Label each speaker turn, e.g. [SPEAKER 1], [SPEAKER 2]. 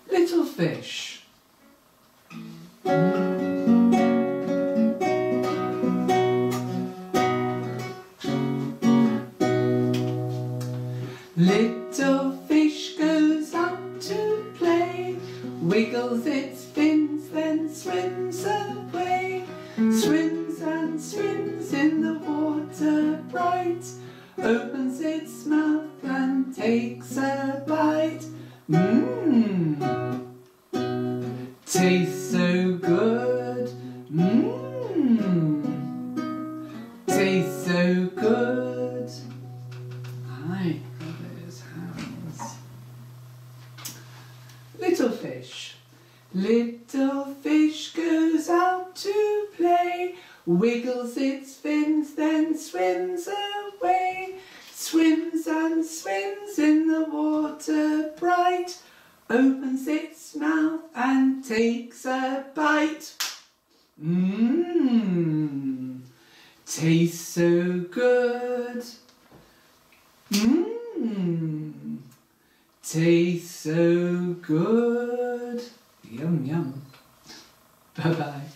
[SPEAKER 1] Little fish. Little fish goes out to play, wiggles its fins, then swims away. Swims and swims in the water bright, opens its mouth and takes a bite. Mmm, tastes so good. Mmm, tastes so good. Hi, his hands. Little fish. Little fish goes out to play, wiggles its fins, then swims away. Swims and swims in the water bright, opens its mouth and takes a bite. Mmm, tastes so good. Mmm, tastes so good. Yum, yum. Bye-bye.